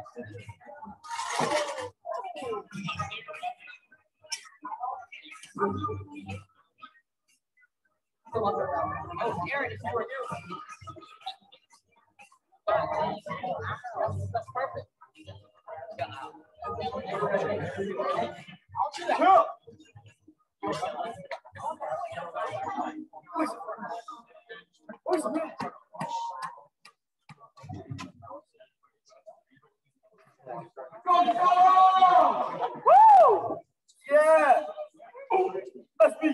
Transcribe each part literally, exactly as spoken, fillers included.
Oh, Aaron, it's for you. That's perfect. I'll Woo! Yeah! Let's be.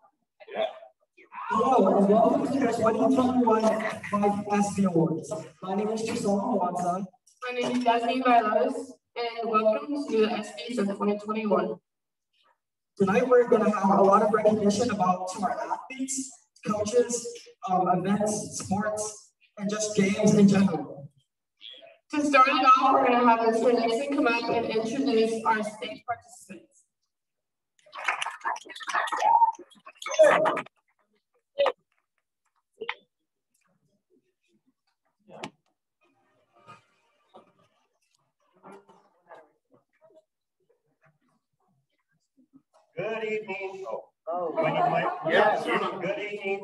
Hello, and welcome to the twenty twenty-one Fife Espys Awards. My name is Tristan Watson. My name is Jasmine Milos, and welcome to the Espys of twenty twenty-one. Tonight we're going to have a lot of recognition about to our athletes, coaches, um, events, sports, and just games in general. To start it off, we're going to have Mister Nixon come up and introduce our state participants. Good evening. Oh, Oh, do I need my, yeah. Good evening.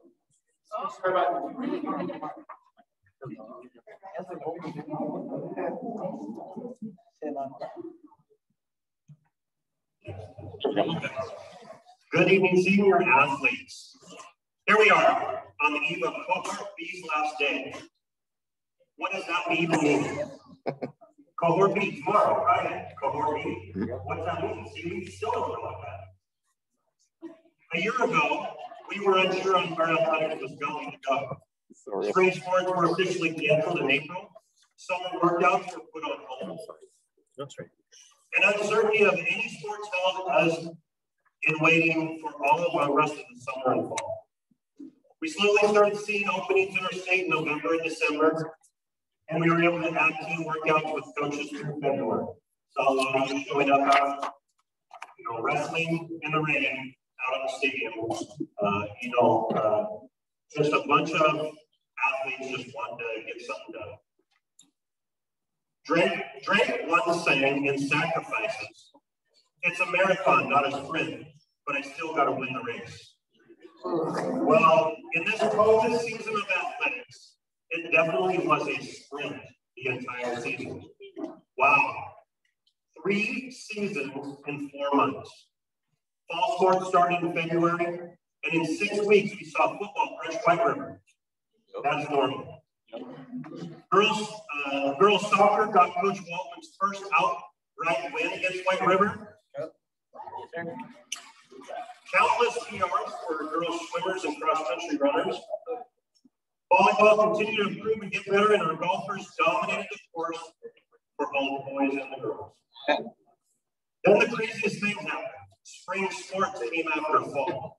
Good evening, senior athletes. Here we are on the eve of Cohort B's last day. What does that mean to me? Cohort B tomorrow, right? Cohort B. What does that mean? See, we still don't know what that. A year ago, we were unsure on where athletics was going to go. Spring sports were officially canceled in April. Summer workouts were put on hold. That's right. And uncertainty of any sports held us in waiting for all of our rest of the summer and fall. We slowly started seeing openings in our state in November and December, and we were able to add team workouts with coaches through February. Saw a lot of you showing up out, you know, wrestling in the rain out of the stadium. Uh, you know, uh, just a bunch of athletes just wanting to get something done. Drake, Drake once sang in Sacrifices, "It's a marathon, not a sprint, but I still got to win the race." Well, in this COVID season of athletics, it definitely was a sprint the entire season. Wow. Three seasons in four months. Fall sports started in February, and in six weeks, we saw football crush White River. That's normal. Girls, uh, girls soccer got Coach Waltman's first outright win against White River. Countless P Rs for girls swimmers and cross-country runners. Volleyball continued to improve and get better, and our golfers dominated the course for both boys and the girls. Then the craziest thing happened. Spring sports came after fall.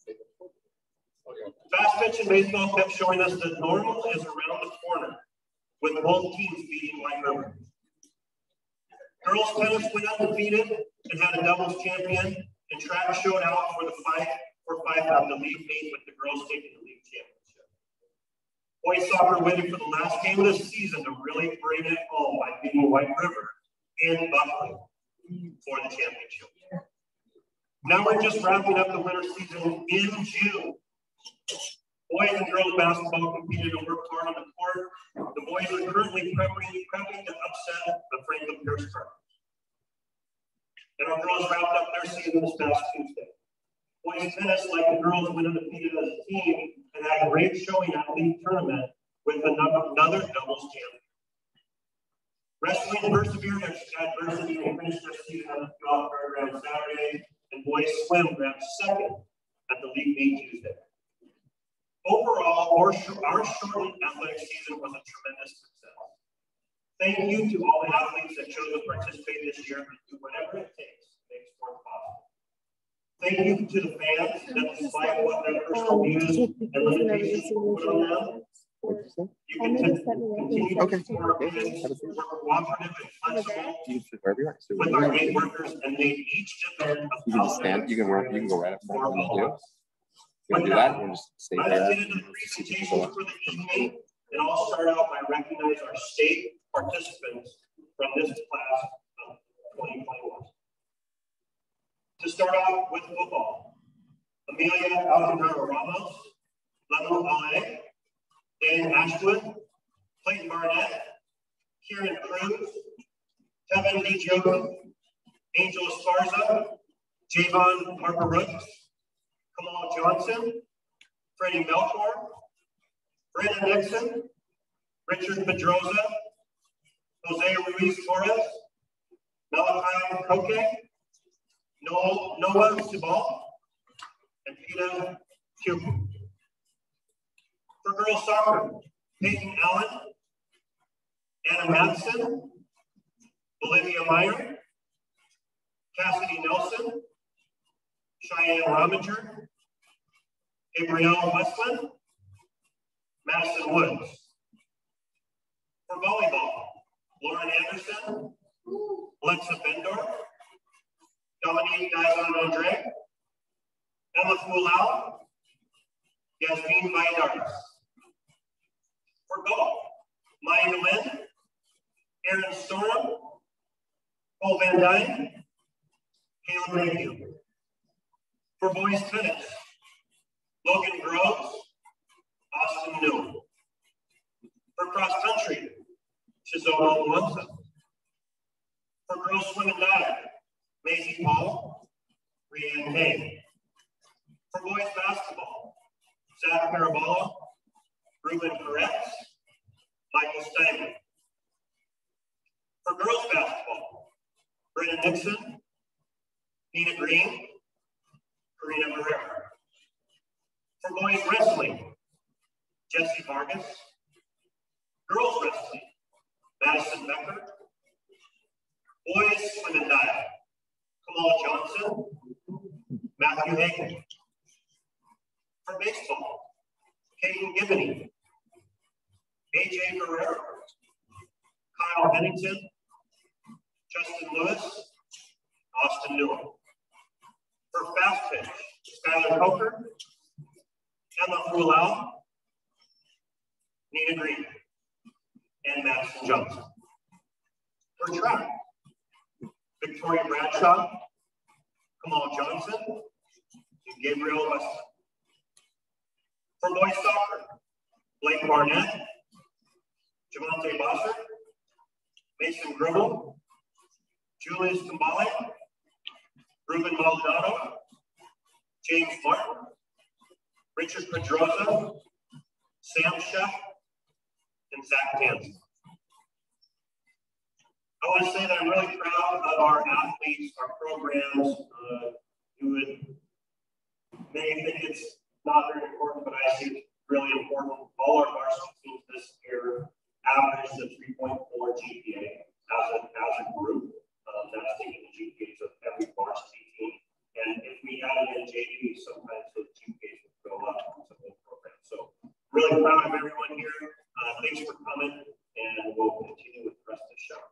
Fast pitch and baseball kept showing us that normal is around the corner, with both teams beating White River. Girls tennis went undefeated and had a doubles champion, and track showed out for the Fife for Fife at the league meet, with the girls taking the league championship. Boys soccer waited for the last game of the season to really bring it home by beating White River in Buckley for the championship. Now we're just wrapping up the winter season in June. Boys and girls basketball competed and worked hard on the court. The boys are currently prepping, prepping to upset the Franklin Pierce Cardinals. And our girls wrapped up their season this past Tuesday. Boys tennis, like the girls, went undefeated as a team and had a great showing at the league tournament with another, another doubles champion. Wrestling persevered at adversity and finished their season at the golf program Saturday, and boys swim wrapped second at the league meet Tuesday. Overall, our, our shortened athletic season was a tremendous success. Thank you to all the athletes that chose to participate this year and do whatever it takes to make sports possible. Thank you to the fans that, despite what their personal views and limitations put on them, you can continue to support our events, work cooperative and flexible with our gate workers, and make each event a You can just stand, you can work, you can go right up front when you do. You can do that and just stay there. Let's get into the presentations for the evening, and I'll start out by recognizing our state participants start off with football. Amelia Alcantara Ramos, Lemo Ale, Dan Ashwood, Clayton Barnett, Kieran Cruz, Kevin DiGioco, Angel Esparza, Javon Harper Brooks, Kamal Johnson, Freddie Melchor, Brandon Nixon, Richard Pedroza, Jose Ruiz Torres, Malachi Koke, Noel, Noah Subal, and Peta Cuban. For girls soccer, Peyton Allen, Anna Madsen, Olivia Meyer, Cassidy Nelson, Cheyenne Rominger, Gabrielle Westland, Madison Woods. For volleyball, Lauren Anderson, Alexa Bendor, Dominique Dizon-Andre, Emma Fulao, Yasmin Maidars. For golf, Maya Nguyen, Aaron Storm, Paul Van Dyne, Caleb Mayhew. For boys tennis, Logan Groves, Austin New. For cross country, Chizomo Alonso. For girls swim and dive, Maisie Paul, Rianne Hay. For boys basketball, Zach Parabolo, Ruben Peretz, Michael Steinman. For girls basketball, Brennan Nixon, Nina Green, Karina Herrera. For boys wrestling, Jesse Vargas. Girls wrestling, Madison Becker. Boys swim and dive, Kamal Johnson, Matthew Hagan. For baseball, Caden Gibney, A J Guerrero, Kyle Bennington, Justin Lewis, Austin Newell. For fast pitch, Skylar Coker, Emma Fulao, Nina Green, and Madison Johnson. For track, Victoria Bradshaw, Kamal Johnson, and Gabriel Weston. For boys soccer, Blake Barnett, Javante Bosser, Mason Gribble, Julius Kumbale, Ruben Maldonado, James Martin, Richard Pedroza, Sam Sheff, and Zach Tansen. I want to say that I'm really proud of our athletes, our programs. Uh, you would may think it's not very important, but I think it's really important. All our varsity teams this year averaged a three point four G P A as a, as a group. Um, that's taking the G P As of every varsity team. And if we added in J V, sometimes those G P As would go up on some of the programs. So really proud of everyone here. Uh, thanks for coming, and we'll continue with the rest of the show.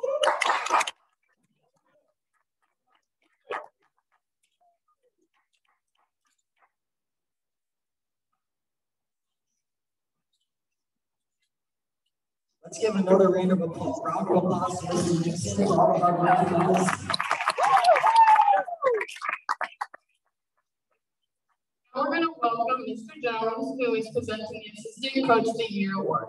Let's give another round of applause. Round of applause to Mister Nixon for all of our recognitions. We're going to welcome Mister Jones, who is presenting the Assistant Coach of the Year Award.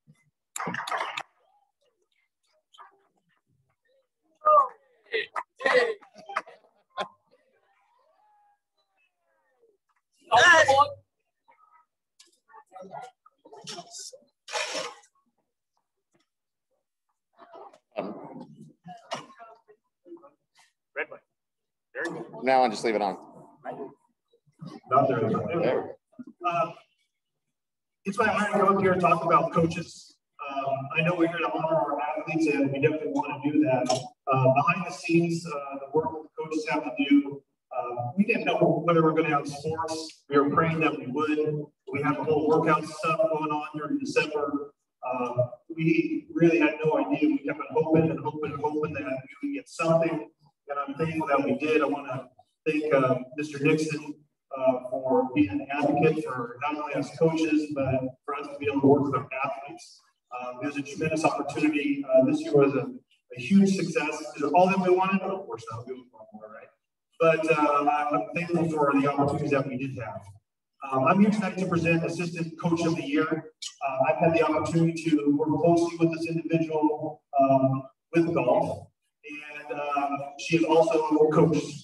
Red one. Very good. Now on, just leave it on. Not there. There. Uh, it's my honor to come up here and talk about coaches. Um, I know we're here to honor our athletes, and we definitely want to do that. Uh, behind the scenes, uh, the work that the coaches have to do, uh, we didn't know whether we're going to have sports. We were praying that we would. We have a whole workout stuff going on during December. Uh, we really had no idea. We kept on hoping and hoping and hoping that we would get something, and I'm thankful that we did. I want to thank uh, Mister Nixon uh, for being an advocate for not only us coaches, but for us to be able to work with our athletes. Um, it was a tremendous opportunity. Uh, this year was a, a huge success. Is it all that we wanted? Of course not. We want more, right? but uh, I'm thankful for the opportunities that we did have. Um, I'm here tonight to present Assistant Coach of the Year. Uh, I've had the opportunity to work closely with this individual um, with golf, and uh, she has also coached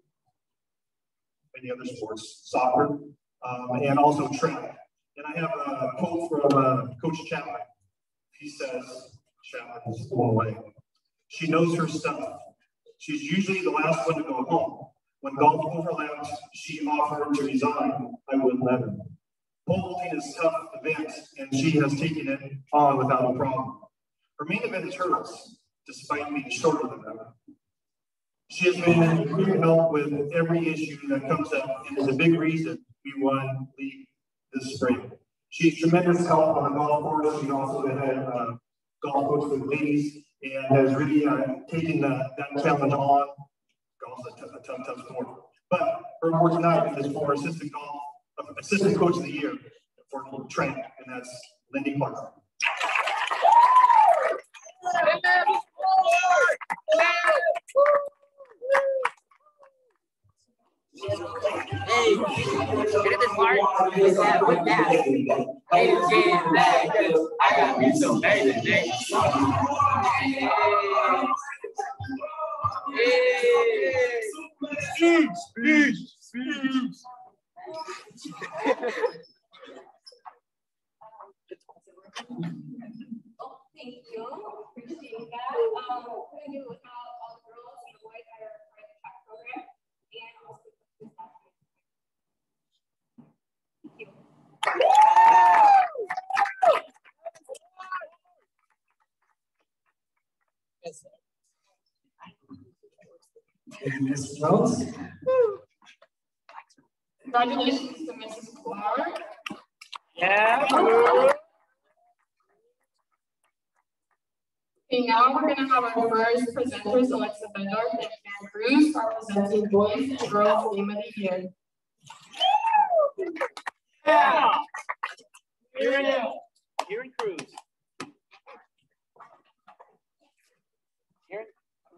many other sports, soccer, um, and also track. And I have a quote from uh, Coach Chapman. He says, Chapman is blown away. She knows her stuff. She's usually the last one to go home. When golf overlaps, she offered to resign. I wouldn't let her. Pole vaulting is a tough event, and she has taken it on without a problem. Her main event is hurdles, despite being shorter than them. She has been a great help with every issue that comes up, and is a big reason we won league this spring. She's tremendous help on the golf course. She's also the head uh, golf coach for the ladies, and has really uh, taken uh, that challenge on. Golf's a, a tough, tough sport. But her award tonight is for assistant golf, uh, assistant coach of the year for track, and that's Lindy Clark. Hey, get this part with that, with that. Hey, yeah, that, I got me some baby, baby. Hey, speech, speech, speech. Oh, thank you. Appreciate that. Um, we're going to do without all the girls and the boys that are part of the track program, and also the staff. Thank you. Miz Jones. Congratulations to Missus Clark. Yeah. Okay, now we're going to have our first presenters, Alexa Bedard and Karen Cruz, are presenting Boys and Girls Game of the Year. Yeah. Here it is. Here in Cruz. Here.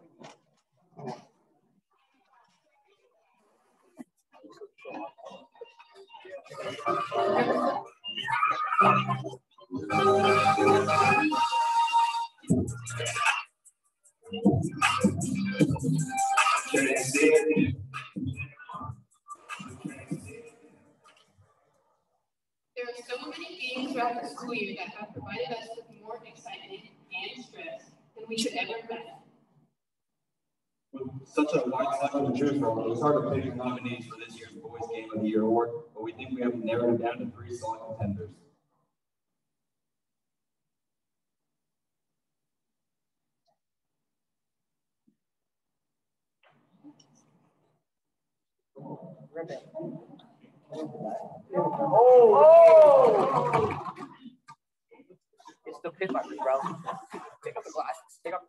There are so many games throughout the school year that have provided us with more excitement and stress than we could ever imagine. With such a wide selection to choose from, it was hard to pick the nominees for this year's Boys Game of the Year award, but we think we have narrowed it down to three solid contenders. Oh! It's the pit marker, bro. Take up the glass. Take up.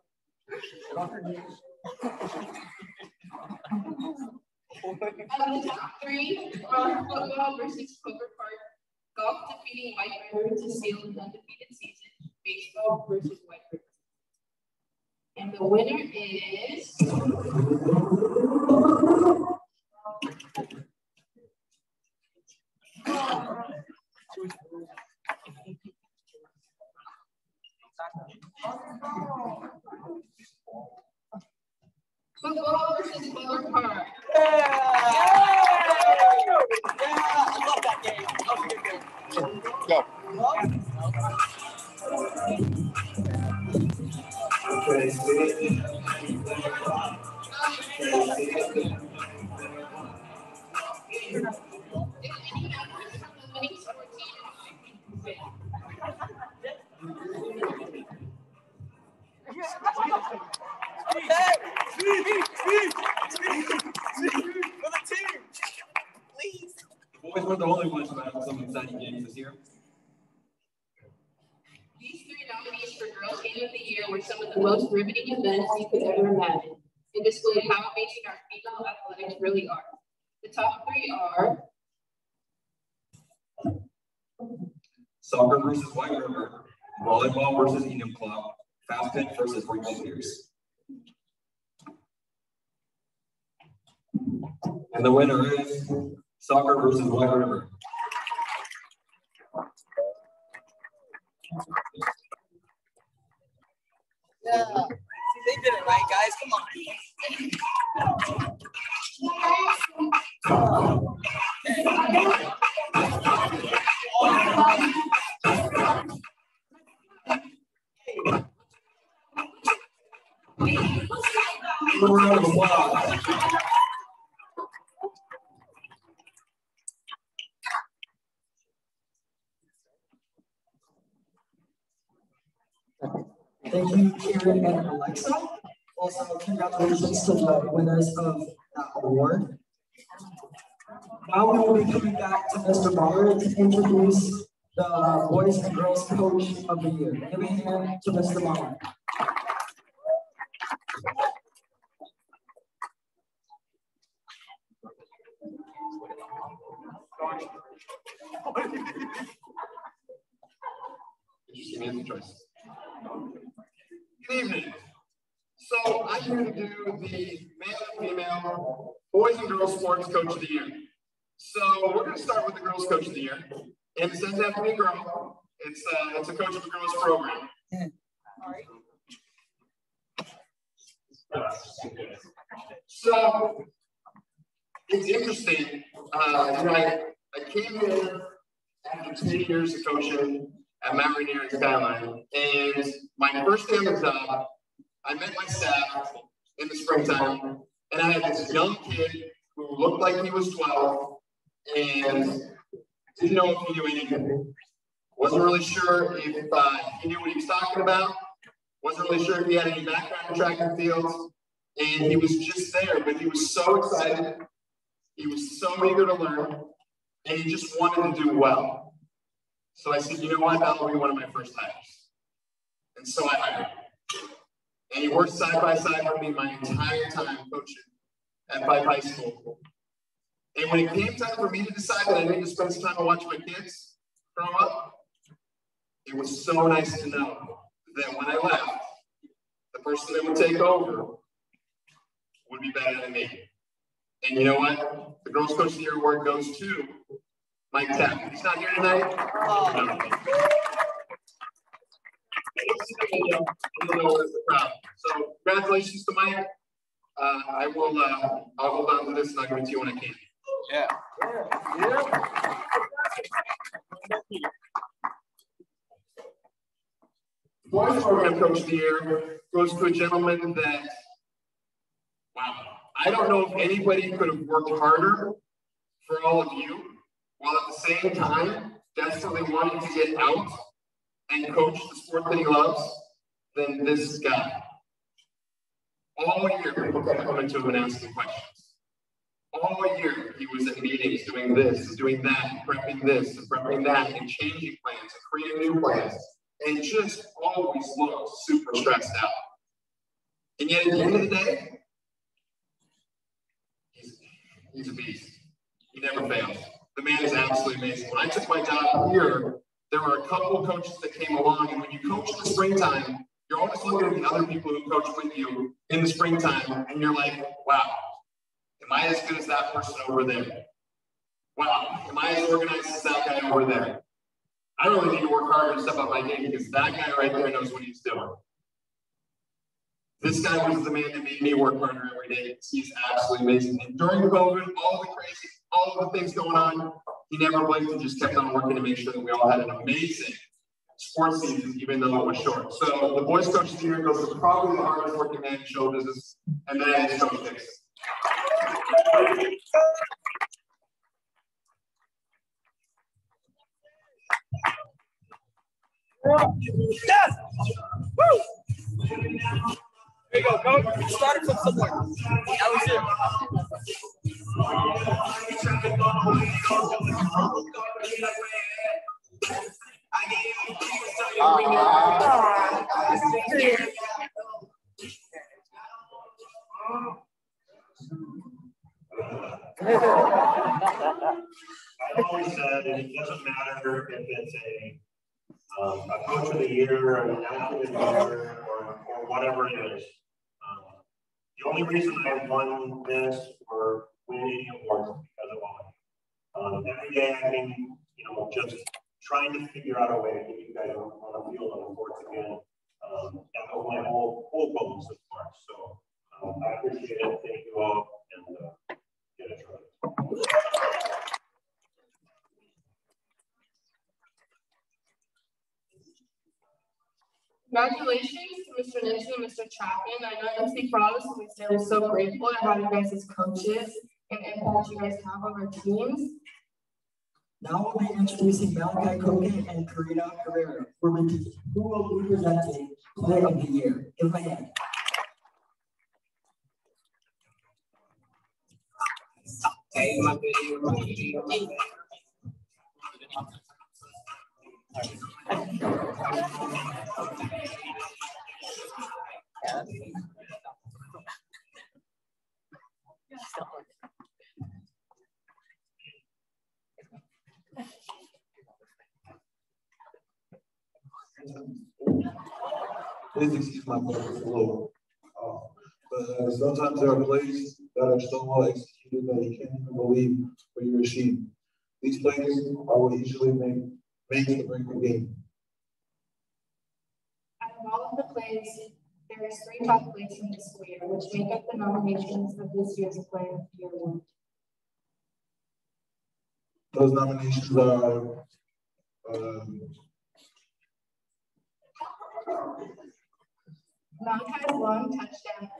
Out of the top three are football versus Clover Park, golf defeating White River to seal an undefeated season, baseball versus White River. And the winner is football versus Clover Park. Yeah! I love that game. That was a good game. Go. The boys weren't the only ones who had some exciting games this year. These three nominees for Girls Game of the Year were some of the most riveting events you could ever imagine, and displayed how amazing our female athletics really are. The top three are Soccer versus White River, volleyball versus Enum Club, fast pitch versus Rico Pierce. And the winner is soccer versus White River. Yeah. See, they did it right, guys. Come on. Round of applause. Thank you, Kieran and Alexa. Also, congratulations to the winners of that award. Now we will be coming back to Mister Ballard to introduce the Boys and Girls Coach of the Year. Give a hand to Mister Ballard. Good evening. So I'm here to do the male and female boys and girls sports coach of the year. So we're going to start with the girls coach of the year. And it doesn't have to be a girl. It's uh, it's a coach of a girls program. So it's interesting. Uh, you know, I, I came here after two years of coaching at Mount Rainier and Skyline, and my first day on the job, I met my staff in the springtime, and I had this young kid who looked like he was twelve and didn't know if he knew anything. Wasn't really sure if uh, he knew what he was talking about. Wasn't really sure if he had any background in track and fields. And he was just there, but he was so excited. He was so eager to learn, and he just wanted to do well. So I said, you know what, that'll be one of my first hires. And so I hired him. And he worked side by side with me my entire time coaching at Fife High School. And when it came time for me to decide that I needed to spend some time to watch my kids grow up, it was so nice to know that when I left, the person that would take over would be better than me. And you know what? The Girls Coach of the Year award goes to Mike Tapp. He's not here tonight. No. So congratulations to Mike. Uh, I will. Uh, I'll hold on to this and I'll give it to you when I can. Yeah. Yeah. Boys Program Coach of the Year goes to a gentleman that, wow, I don't know if anybody could have worked harder for all of you, while at the same time desperately wanting to get out and coach the sport that he loves, than this guy. All year, people kept coming to him and asking questions. All year, he was at meetings doing this, doing that, prepping this, and prepping that, and changing plans, and creating new plans, and just always looked super stressed out. And yet, at the end of the day, he's, he's a beast. He never fails. The man is absolutely amazing. When I took my job here, there were a couple of coaches that came along, and when you coach in the springtime, you're always looking at the other people who coach with you in the springtime, and you're like, wow, am I as good as that person over there? Wow, am I as organized as that guy over there? I really need to work harder to step up my game because that guy right there knows what he's doing. This guy was the man that made me work harder every day. He's absolutely amazing. And during COVID, all the crazy, all of the things going on, he never blinked and just kept on working to make sure that we all had an amazing sports season, even though it was short. So the boys coach of the year goes to probably the hardest working man in show business, and that is Coach Dixon. Yes! Woo! There you go, Coach. You started from somewhere. That was it. I've always said it doesn't matter if it's a Um, a coach of the year, an athlete of the year, or, or whatever it is. Um, the only reason I won this or win any awards because of all of you. Um, every day I've been, you know, just trying to figure out a way to get you guys on, on the field on the courts again. Um, that was my whole, whole goal this March. So um, I appreciate it. Thank you all. And uh, get it right. Congratulations to Mister Ninchin and Mister Chapman. I know M C Promise and we say we're so grateful to have you guys as coaches and impact you guys have on our teams. Now we'll be introducing Malachi Koke and Karina Herrera, who will be presenting Player of the Year. Give them a hand. Hey, my video, my video. Please excuse my voice a little. Uh, but uh, sometimes there are plays that are so well executed that you can't even believe what you're seeing. These plays are what usually make makes or break the game. Out of all of the plays, there is three top plays from this school year, which make up the nominations of this year's Player of the Year award. Those nominations are um, Malachi's long touchdown.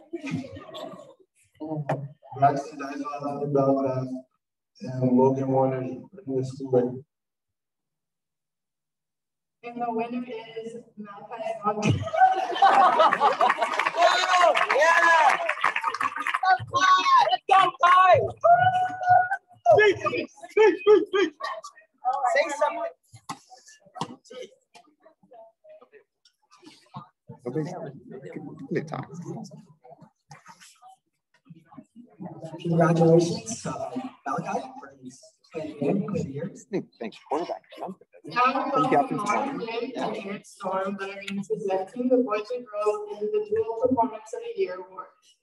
Braxton Dyson, the bell pass, and Logan Warner in the school record. And the winner is Malachi's long touchdown. Oh, yeah! Let's go, Fife! Speak, speak, speak, speak, speak. Say something. Congratulations to uh, Malachi for his Player of the Year. Thanks, quarterback. Now we're going to Martin Jim and Eric Storm that are going to presenting the Boys and Girls Individual Performance of the Year award.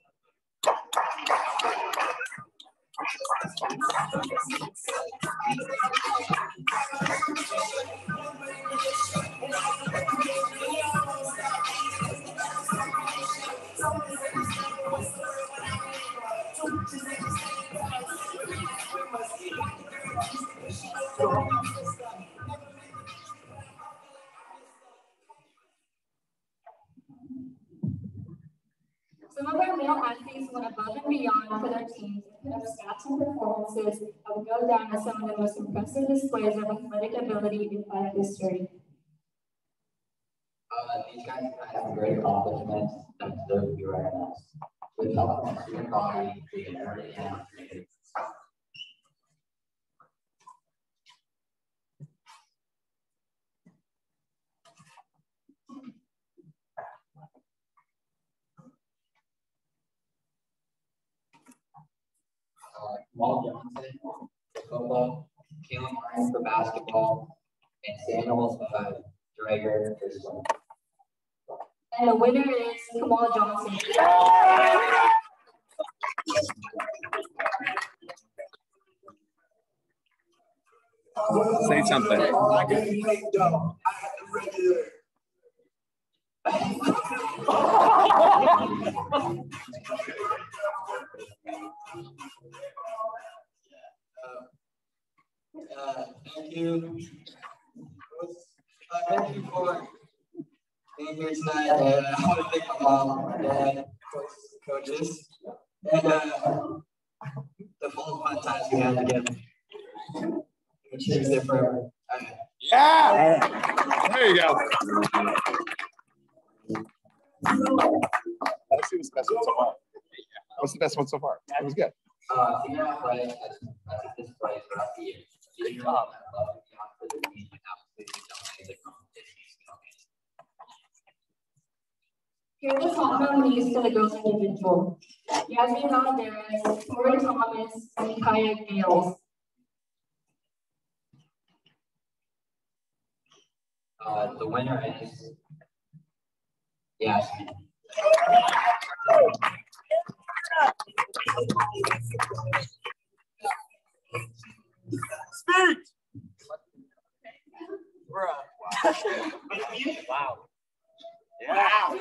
Some of our male athletes went above and beyond for their teams and put up stats and performances that will go down as some of the most impressive displays of athletic ability in Fife history. Uh, these guys have had some great accomplishments that deserve to be recognized. With help from student body, they can earn and create. Uh, Jamal Johnson for football, Caleb Ryan for basketball, and Samuel uh, Drager for swimming. And the winner is Jamal Johnson. Say something. I didn't make though. I had the regular. Uh, uh, thank you. Uh, thank you for being here tonight. And I want to thank my mom, my dad, coaches, and uh, the full fun times we had together. We changed it forever. Uh, Yeah! There you go. Let's see what's the best one so far. What's the best one so far? It was good. Uh, senior athletics has this display throughout the year. Senior love and beyond for the team and absolutely dominated the competition. Here are the top nominees for the girls individual. Yasmin Alvarez, Tori Thomas, and Kaya Gales. Uh, the winner is Yasmin.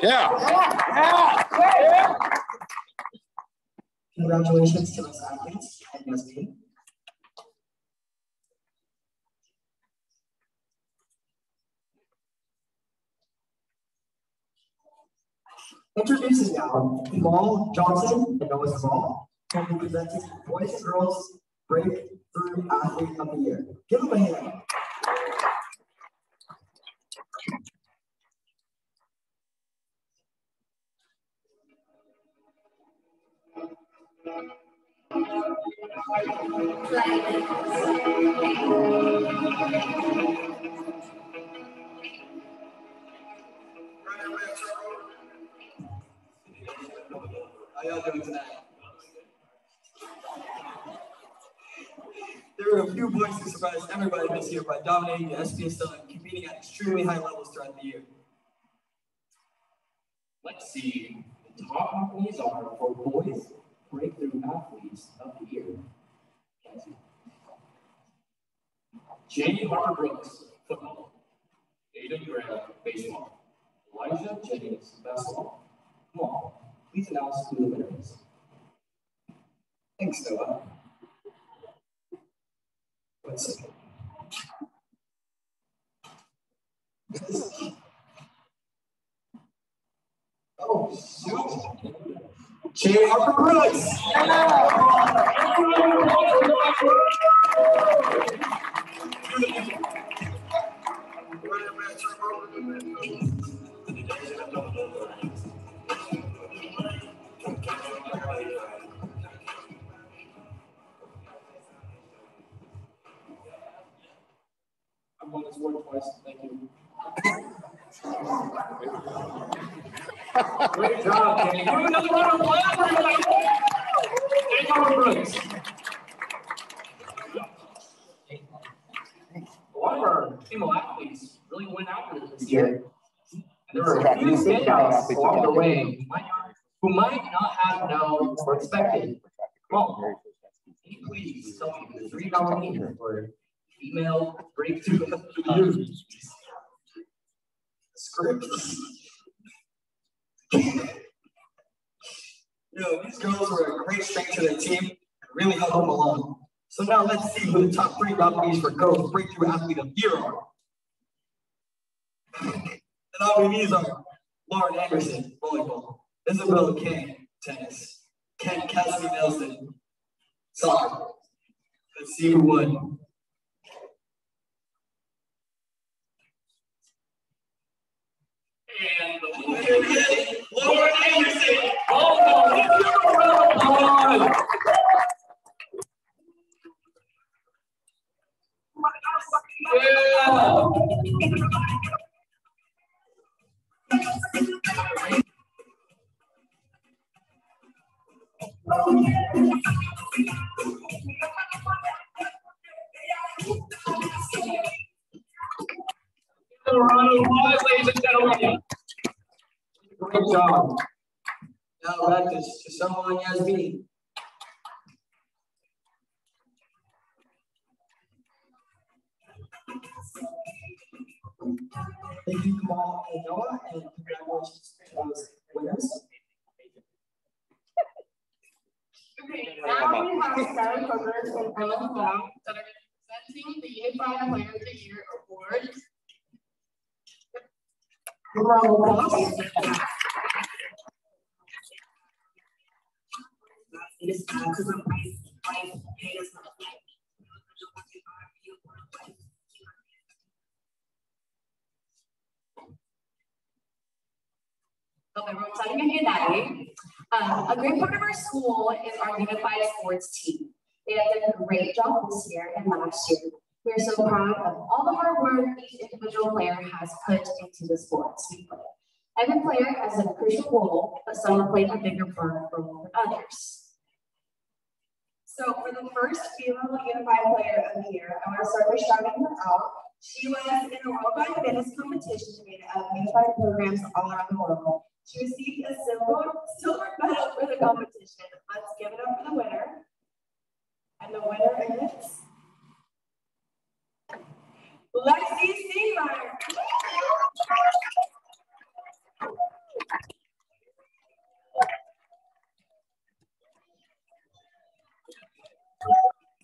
Yeah. Yeah. Yeah. Congratulations to those athletes and your team. Introducing now Jamal Johnson and Noah Small, will be presenting Boys and Girls Breakthrough Athlete of the Year. Give them a hand. How y'all doing tonight? There were a few boys who surprised everybody this year by dominating the Espys and competing at extremely high levels throughout the year. Let's see. The top nominees are for Boys Breakthrough Athletes of the Year. Jamie Harper Brooks, football. Aiden Graham, baseball. Elijah Jennings, basketball. Come on, please announce who the winner is. Thanks, Noah. One second. Oh, shoot. Jamie Harper Brooks. I've won this award twice. Thank you. Great job, Kenny. Give me another round of applause. Jamie Harper Brooks. A lot of our female athletes really went after it this year. And there were a few standouts along the way who might, who might not have known or expected. Come on, can you please tell me the three nominees for female breakthrough of the year? Script. You know, these girls were a great strength to their team and really helped them along. So now let's see who the top three nominees for Girls Breakthrough Athlete of the Year are. The nominees are Lauren Anderson, volleyball, Isabella Kane, tennis, Ken Cassidy Nelson, soccer. Let's see who won. And the winner is Lauren Anderson. Oh, let's give her a round of applause. Yeah. A round of applause, ladies and gentlemen. Great job. Now back to, to someone Yasmin. Thank you, Kamal and Noah, and congratulations to those winners. Okay, now we have Sarah Coker and Ellen Blau that are presenting the Unified Player of the Year Award. Round of applause. Hope everyone's having a good night. Um, a great part of our school is our unified sports team. They have done a great job this year and last year. We are so proud of all the hard work each individual player has put into the sports we play. Every player has a crucial role, but some have played a bigger part role than others. So for the first female unified player of the year, I want to start by shouting her out. She was in a worldwide fitness competition made of unified programs all around the world. She received a silver, silver medal for the competition. Let's give it up for the winner. And the winner is Lexi Seameyer.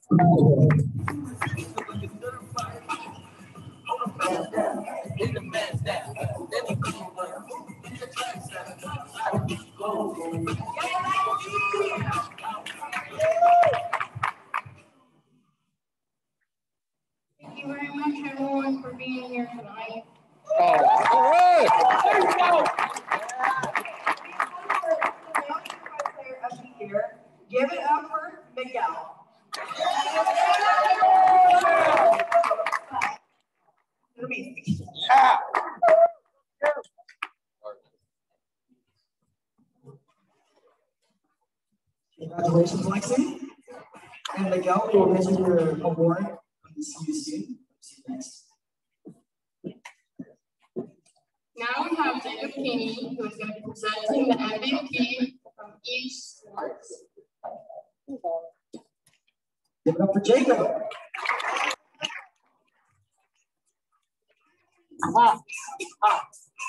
Thank you very much, everyone, for being here tonight. Oh, all right. There you go. Player of the year. Give it up for Miguel. Yeah. Congratulations, Lexi. And Miguel, we will get you your award from the C U C. See you next. Now we have Jacob Keeney, who is going to be presenting the M V P from each sport. Give it up for Jacob. Ah, ah.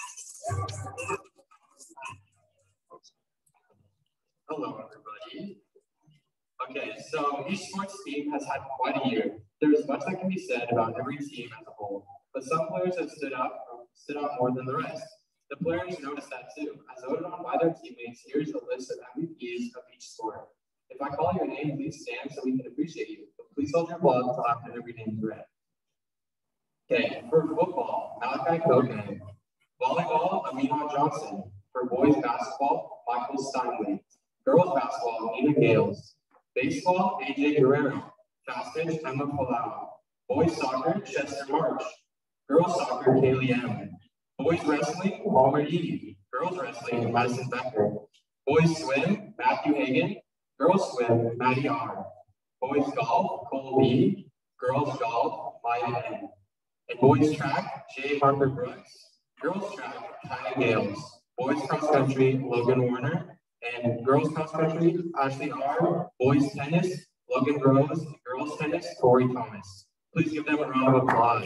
Hello, everybody. Okay, so each sports team has had quite a year. There is much that can be said about every team as a whole, but some players have stood out, stood out more than the rest. The players noticed that too. As voted on by their teammates, here's a list of M V Ps of each sport. If I call your name, please stand so we can appreciate you. But please hold your blood until after every name is read. Okay, for football, Malachi Kogan. Volleyball, Amina Johnson. For boys basketball, Michael Steinway. Girls basketball, Nina Gales. Baseball, A J Guerrero. Fast pitch, Emma Palau. Boys soccer, Chester March. Girls soccer, Kaylee M. Boys wrestling, Walmer Eve. Girls wrestling, Madison Becker. Boys swim, Matthew Hagan. Girls swim, Maddie R. Boys golf, Cole B. Girls golf, Maya N. And boys track, Jay Harper Brooks. Girls track, Kaya Gales. Boys cross country, Logan Warner. And girls cross country, Ashley R. Boys tennis, Logan Rose. Girls tennis, Tori Thomas. Please give them a round of applause.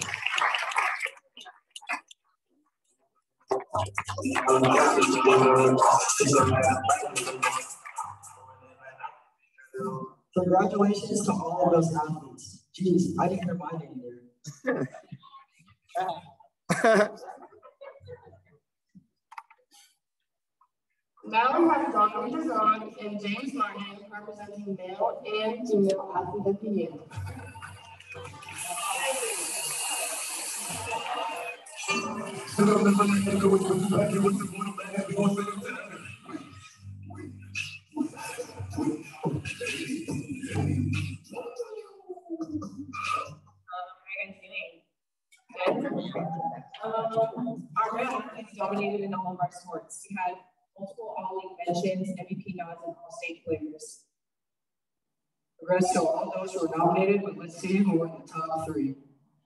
Congratulations to all of those athletes. Jeez, I didn't hear my name there. Now we have Donald DeGron and James Martin representing male and female athletes of the year. Um, our male athletes dominated in all of our sports. We had multiple all-league mentions, M V P nods, and all-state players. We're going to show all those who were nominated, but let's see who were in the top three.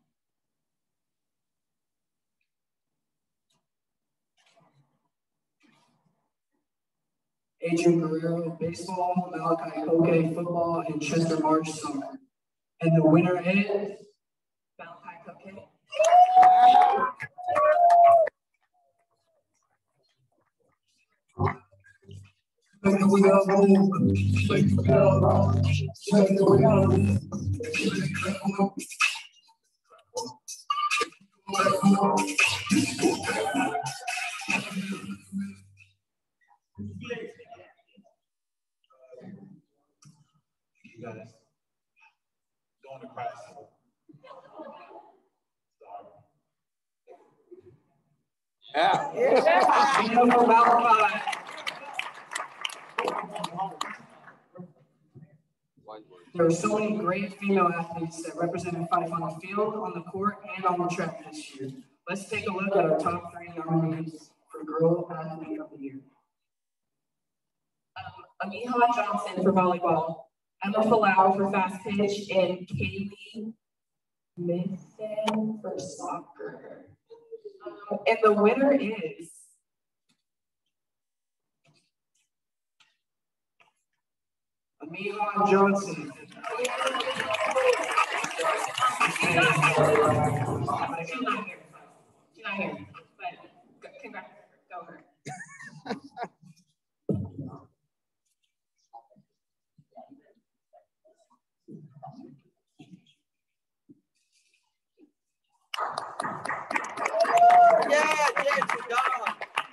Adrian Guerrero, baseball, Malachi Koke, football, and Chester March, soccer. And the winner is Malachi Koke. You guys going to class. Yeah. Malachi. There are so many great female athletes that represented Fife on the field, on the court, and on the track this year. Let's take a look at our top three nominees for Girl Athlete of the Year. Um, Amiha Johnson for volleyball, Emma Palau for fast pitch, and Kaylee Mason for soccer. Um, and the winner is Amiha Johnson. She's not here. She's not here. She's not here. But congrats. Go her. Yeah, yeah, good job.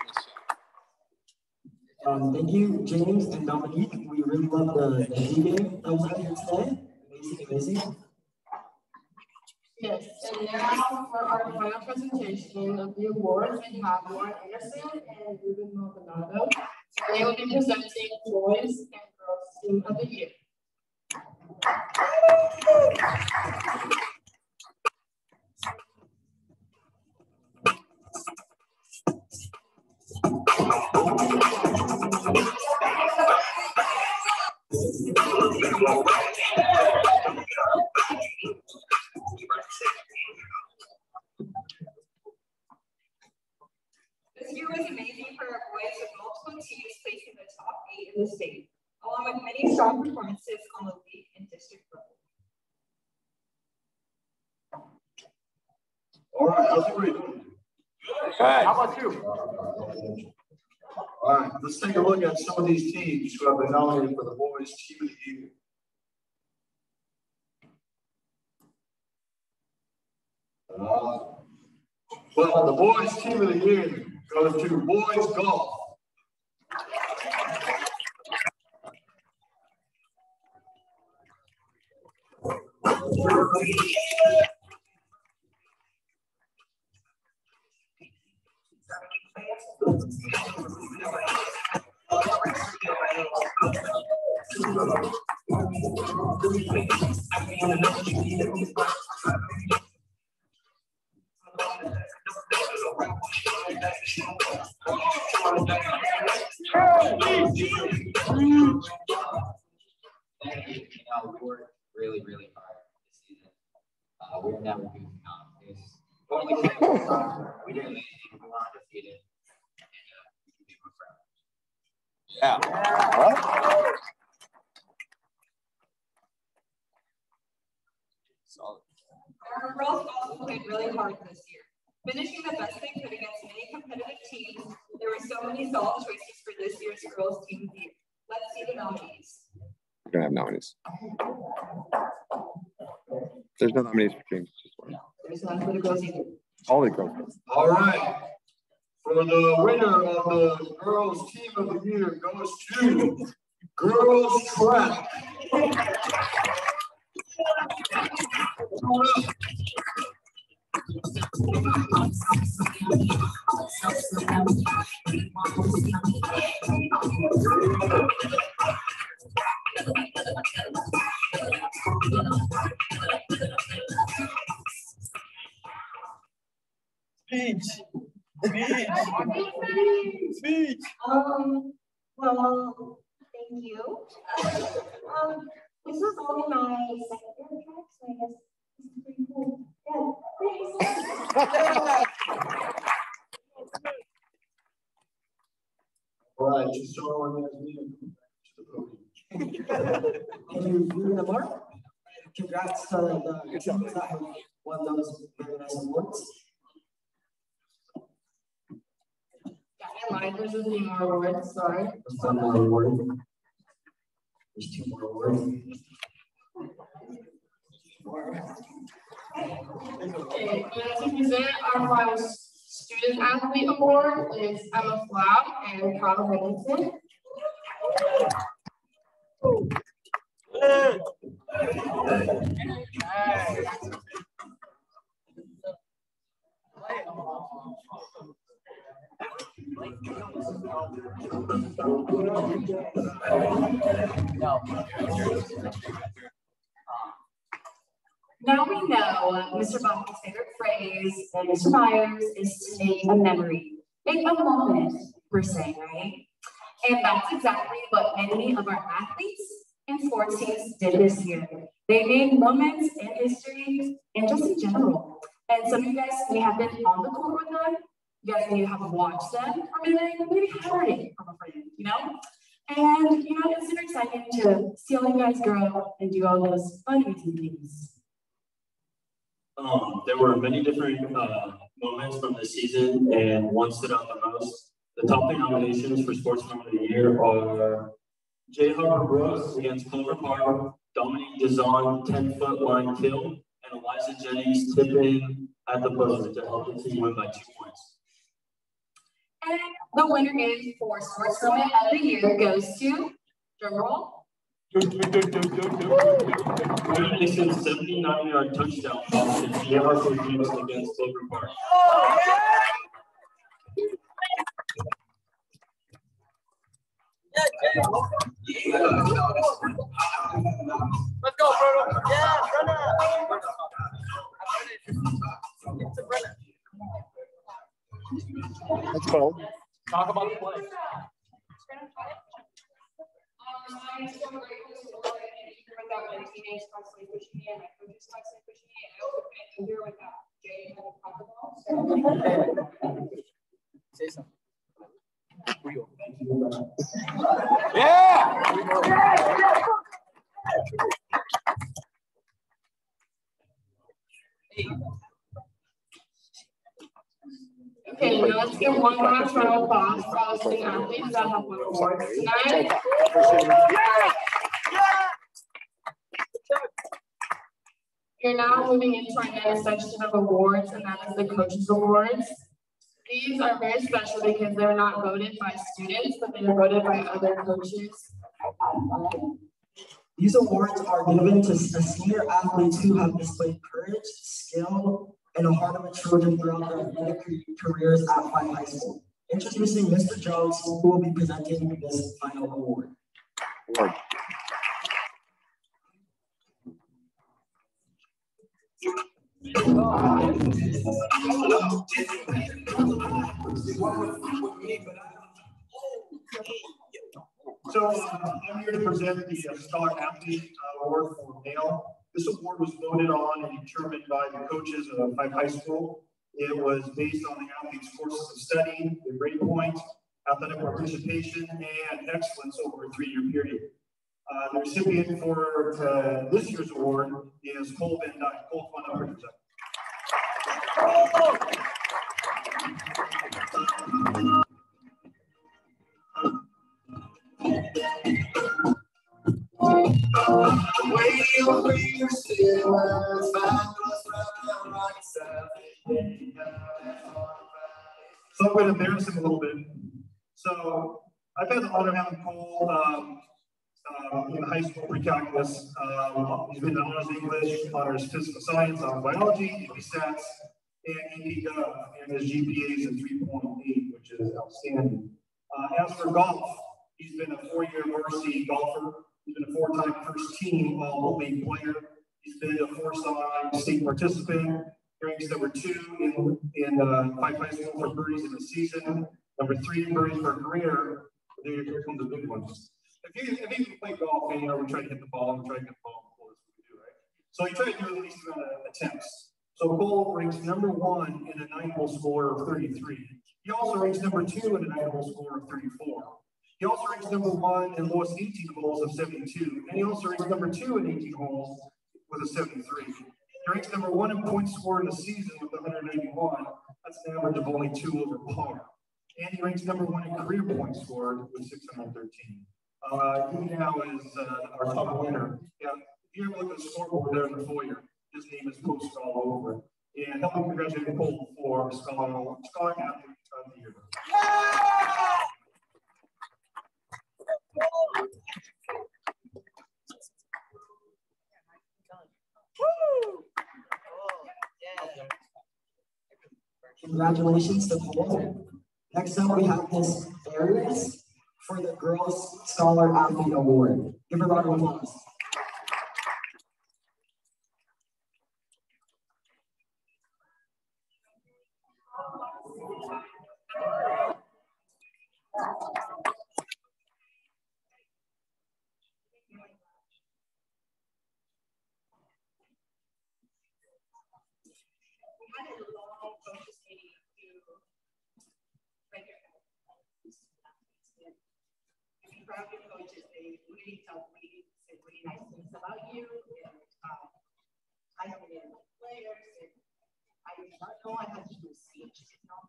Um, thank you, James and Dominique. We really love the, the D game that was out here today. Amazing, amazing. Yes, and now for our final presentation of the awards, we have Lauren Anderson and Ruben Maldonado. They will be presenting Boys and Girls Team of the Year. This year was amazing for our boys with multiple teams placing the top eight in the state, along with many strong performances on the league and district level. All right, how's everybody doing? Good. How about you? All right, let's take a look at some of these teams who have been nominated for the Boys Team of the Year. Uh, well, the Boys Team of the Year goes to Boys Golf. Thank you. You know, we worked really, really hard this season. Uh, we're never goofing off. It's totally came We didn't leave. We were undefeated. And uh, we were proud. Yeah. Well, solid. Our girls also played really hard this year, finishing the best they could against many competitive teams. There were so many solid choices for this year's girls team of the year. Let's see the nominees. We don't have nominees. There's no nominees for teams. Just one. There's none for the girls either. All the girls. All right. For the winner of the Girls Team of the Year goes to Girls Track. Speech. Speech. Speech. Um, well, thank you. um, this was only my second year track, so I guess this is pretty cool. Yeah, thanks. All right, just so everyone has me to the podium. Thank you, Ruben and Mark. Congrats to the teams that have won those very nice awards. Yeah, and there's a few more awards, sorry. There's one more award. There's two more awards. Okay, and to present our final student athlete award is Emma Flau and Kyle Henderson. Now we know Mister Bachman's favorite phrase and Mister Myers is to make a memory, make a moment per se, right? And that's exactly what many of our athletes and sports teams did this year. They made moments in history and just in general. And some of you guys may have been on the court with them. You guys may have watched them, or maybe, maybe heard it from a friend, you know? And, you know, it's super exciting to see all you guys grow up and do all those fun, amazing things. Um, there were many different uh, moments from this season, and one stood out the most. The top three nominations for Sportsman of the Year are Jay Harper Brooks against Clover Park, Dominique Dizon ten-foot line kill, and Eliza Jennings tipping at the buzzer to help the team win by two points. And the winner is for Sports Moment of the Year goes to, drum roll. Congratulations, seventy-nine yard touchdown pass to Giancarlo against Clover Park. Let's go, Bruno. Yeah, run up. Let's go. Talk about the play. Um, I'm so grateful to work and be here without my teammates constantly pushing me and my coaches constantly pushing me, and I also couldn't be here without Jay and the so. Say something. Yeah! Okay, now let's get one last round of applause for all the student athletes that have won awards tonight. You're now moving into our next section of awards, and that is the Coaches Awards. These are very special because they're not voted by students, but they're voted by other coaches. These awards are given to the senior athletes who have displayed courage, skill, and a heart of a Trojan throughout their athletic careers at Fife High School. Introducing Mister Jones, who will be presenting this final award. Award. So uh, I'm here to present the uh, Scholar Athlete uh, Award for male. This award was voted on and determined by the coaches of Fife High School. It was based on the athlete's courses of study, the grade point, athletic participation, and excellence over a three-year period. Uh, the recipient for uh, this year's award is Cole Van Dyke. Cole, come on up here. So I'm going to embarrass him a little bit. So I've had the honor of having Cole um, uh, in high school pre-calculus. Um, he's been in honors English, honors physical science, honors biology, E P SATs, and E P Gov, and his G P A is a three point eight, which is outstanding. Uh, as for golf, he's been a four-year varsity golfer. He's been a four-time first team all league player. He's been a four-time state participant. Ranks number two in in uh, Fife High School for birdies in the season. Number three in birdies for a career. There here comes the big ones. If you if you play golf, and you know we try to hit the ball, we try to get the ball before that's what we do, right? So you try to do at least amount of attempts. So Cole ranks number one in a nine-hole score of thirty-three. He also ranks number two in a nine-hole score of thirty-four. He also ranks number one in lowest eighteen holes of seventy-two, and he also ranks number two in eighteen holes with a seventy-three. He ranks number one in points scored in the season with one hundred ninety-one. That's an average of only two over par. And he ranks number one in career points scored with six hundred thirteen. Uh, he now is uh, our top winner. Yeah, if you ever look at the scoreboard there in the foyer, his name is posted all over it. And help me congratulate Cole for Scholar, Scholar Athlete of the Year. Congratulations to Cole. Next up, we have Miss Arias for the Girls Scholar Athlete Award. Give her a round of applause. Proud of coaches, they really tell me, say really nice things about you, and um, I know they were players, and I did not know I had to do a speech, you know.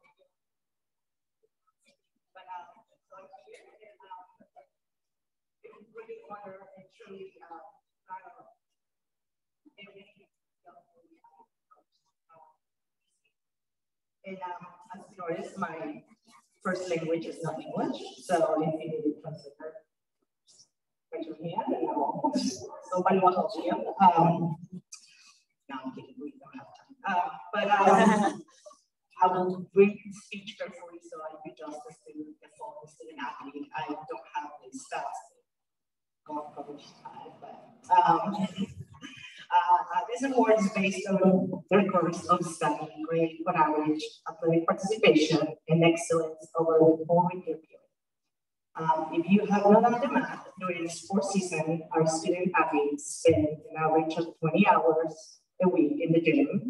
But um, so I'm here, and um, it was really honor and truly uh, proud of and many young coaches. Um, and um, as you know, this is my first language is not English. So if you need a translator, raise your hand and I'll, somebody will help you. Um, no, I'm kidding, we don't have time. Uh, but um, I will read the speech carefully so I do justice to the full student athlete. I don't have the stats golf coach time, but um, uh, this award is based on their course of study, grade on average, athletic participation, and excellence over the four-week period. Um, if you have not done the math, during the sports season, our student athletes spend an average of twenty hours a week in the gym.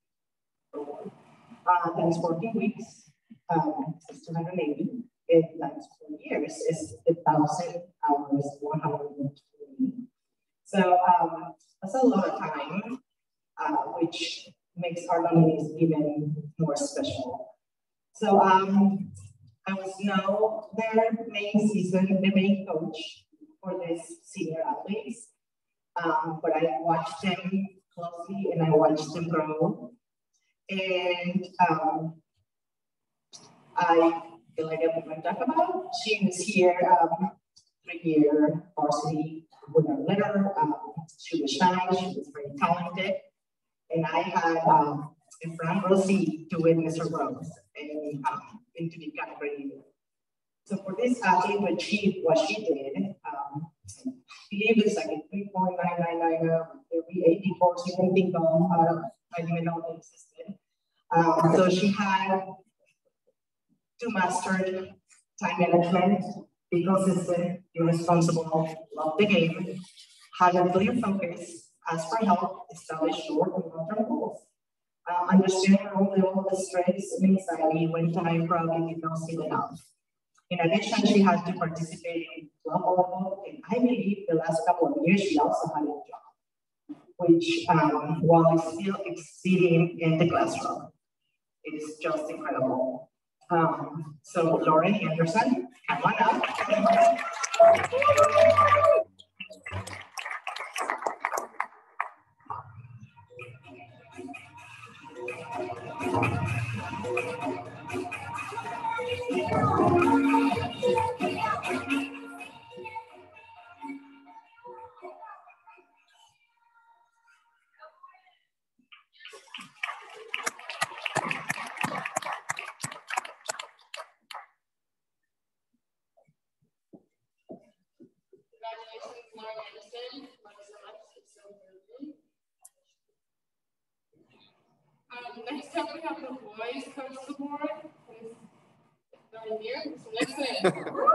Uh, that is fourteen weeks, um, it's two hundred eighty. If that's four years, it's one thousand hours, one hundred twenty. So um, that's a lot of time, uh, which makes our nominees even more special. So um, I was now their main season, the main coach for this senior athletes, um, but I watched them closely and I watched them grow. And um, I feel like I'm going to talk about. She was here um, three-year varsity with her litter. Um, she was shy, she was very talented. And I had um, a front row seat to witness her growth and um, into the category. So for this athlete to achieve what she did, um, I believe it's like a three point nine nine nine every eighty course you can think of. Uh, I didn't even know they existed. Um, so she had to master time management, be consistent, be responsible, love the game, have a clear focus, ask for help, establish short and long-term goals, uh, understand her own level of stress and anxiety when time probably did not seem enough. In addition, she had to participate in club volleyball, and I believe the last couple of years she also had a job, which um, while still exceeding in the classroom, it is just incredible. Um, so Lauren Anderson, come on up. Um, next up, we have the Boys Coach Award. Right here. So next thing.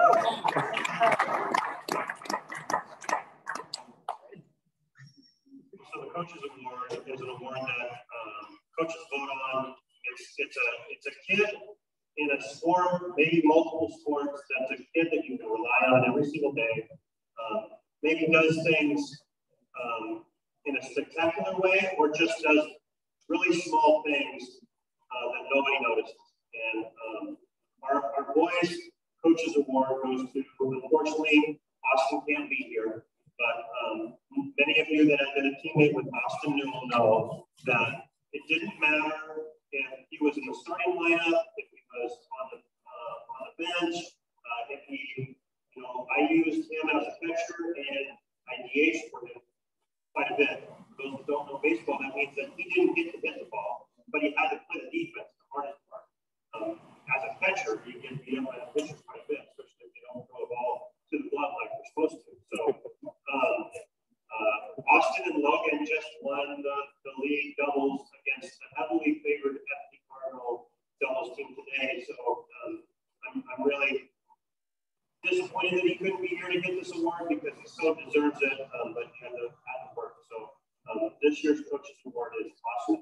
So the Coaches Award is an award that um, coaches vote on. It's, it's, a, it's a kid in a sport, maybe multiple sports, that's a kid that you can rely on every single day. Um, maybe does things um, in a spectacular way or just does really small things uh, that nobody notices. And um, our, our Boys Coaches Award goes to, unfortunately, Austin can't be here, but um, many of you that have been a teammate with Austin Newell know that it didn't matter if he was in the starting lineup, if he was on the, uh, on the bench, uh, if he, you know, I used him as a pitcher and I D H for him quite a bit. Those who don't know baseball, that means that he didn't get to hit the ball, but he had to play the defense, the hardest part. Um, as a catcher, you get beat up by the pitcher quite a bit, especially if they don't throw the ball to the glove like they're supposed to. So um, uh, Austin and Logan just won the, the league doubles against the heavily favored F D Cardinal doubles team today. So um, I'm, I'm really disappointed that he couldn't be here to get this award because he so deserves it, um, but he had to, had to work. So um, this year's Coaches Award is awesome.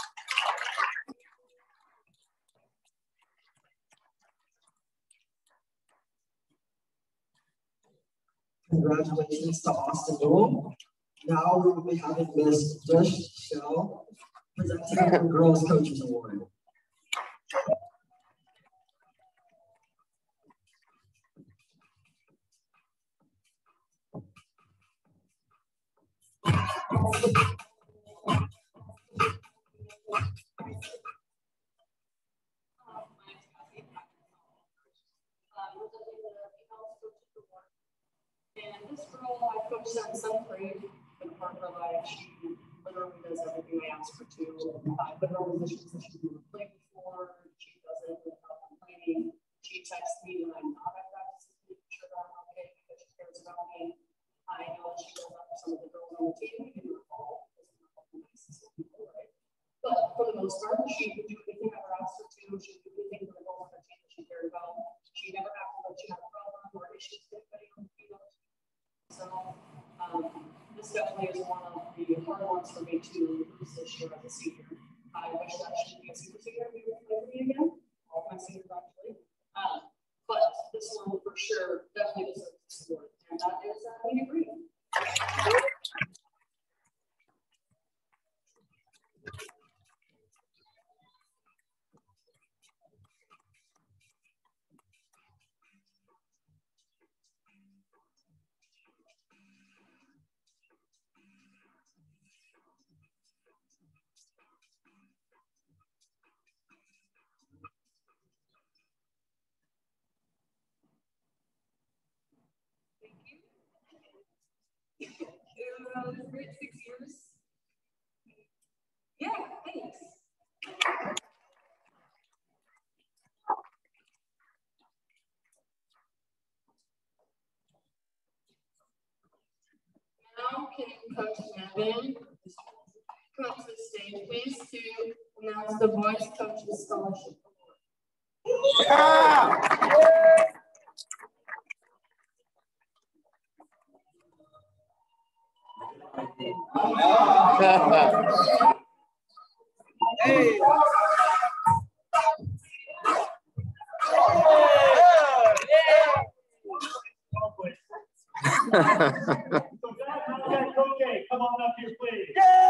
Congratulations to Austin Newell. Now we will be having Miss Dish Shell presenting the Girls Coaches Award. coach sent some prayed in part of her life. She literally does everything I ask her to. I put her in positions that she didn't play before. She does it without complaining. She texts me when I'm not at practice, making sure that I'm okay because she cares about me. I know that she does that for some of the girls on the team. We can do it all. People, right? But for the most part, she would do anything I ever asked her to. She would do anything for the girls on her team that she cared about. She never acted like she had a problem or issues with anybody on the field. So um, this definitely is one of the hard ones for me to lose this year as a senior. I wish that she could be a super senior and be able to play for me again. All my seniors actually. Um, but this one for sure definitely deserves the support. And that is uh, Lady Green. Uh, great six years. Yeah, thanks. Now can Coach Nevin come up to the stage, please, to announce the Voice Coaches Scholarship Award. Yeah! Hey. Okay, come on up here, please.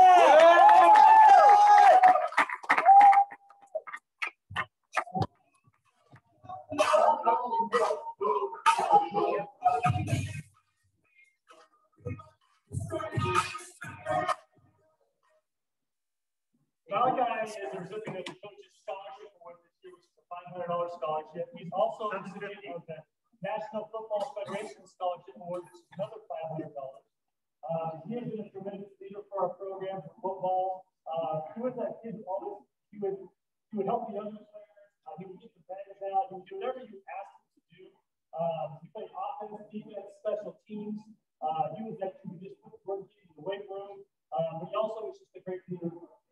Malachi is the recipient of the Coach's Scholarship Award this year, which is a five hundred dollar scholarship. He's also the recipient of the National Football Federation Scholarship Award, which is another five hundred dollars. Uh, he has been a tremendous leader for our program for football. Uh, he was that kid who always, he would, he would help the younger players. Uh, he would get the bags out. He would do whatever you asked him to do. Um, he played offense, defense, special teams. Uh, he was that kid who just put work in the weight room. Um, but he also was just a great leader.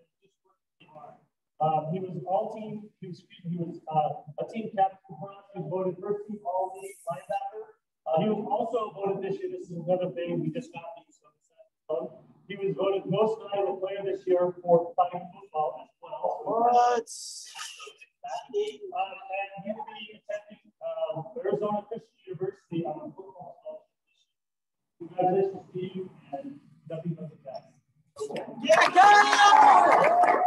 Um, he was all team, he was, he was uh, a team captain for us. He was voted first team all league linebacker. Uh, he was also voted this year. This is another thing we just got these. So he was voted most valuable player this year for fighting football as well. What? Uh, and he will be attending uh, Arizona Christian University on a football scholarship. Congratulations to you and nothing but the best. Yeah, go!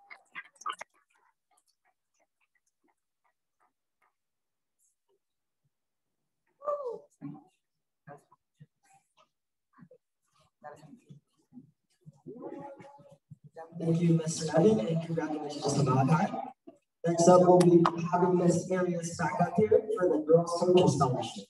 Thank you, Mister Nevin, and congratulations to Malachi. Next up, we'll be having Miss Arias back up here for the Girls Coaching Scholarship.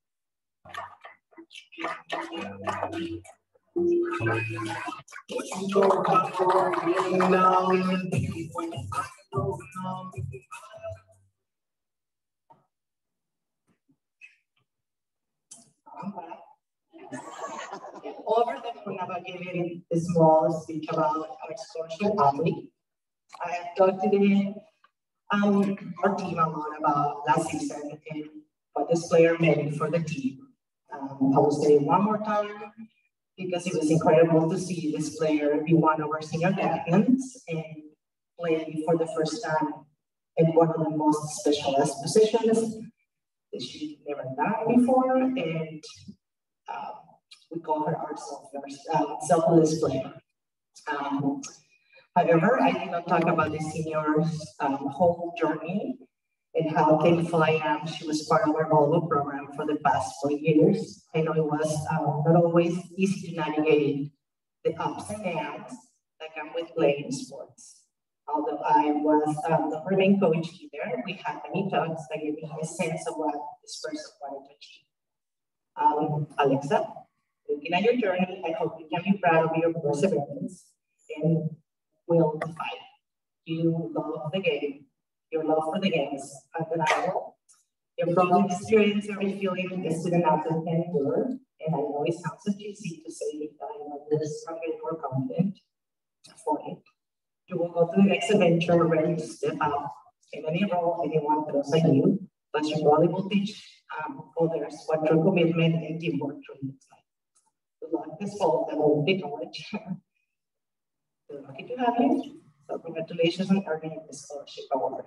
Over the phone, I'm giving a small speech about our scholarship athlete. I have talked to the, um, our team a lot about last season and what this player meant for the team. Um, I will say it one more time because it was incredible to see this player be one of our senior captains and play for the first time in one of the most specialized positions that she's never done before. And um, we call her our uh, selfless player. Um, however, I did not talk about the senior's um, whole journey and how thankful I am she was part of our Volvo program for the past four years. I know it was um, not always easy to navigate the ups and downs that come with playing sports. Although I was um, the main coach either, we had many talks that gave me a sense of what this person wanted to achieve. Um, Alexa, Looking at your journey, I hope you can be proud of your perseverance and will to fight. You love the game. Your love for the game is undeniable. Your from experience every feeling a student athlete can endure. And I know it sounds so cheesy to say that I know this from getting more confident for it. You will go to the next adventure ready to step out in any role anyone throws at you, but you probably will teach um, others what true commitment and teamwork truly looks like. Good luck this fall, that will be college. We're lucky to have you, so congratulations on earning this scholarship award.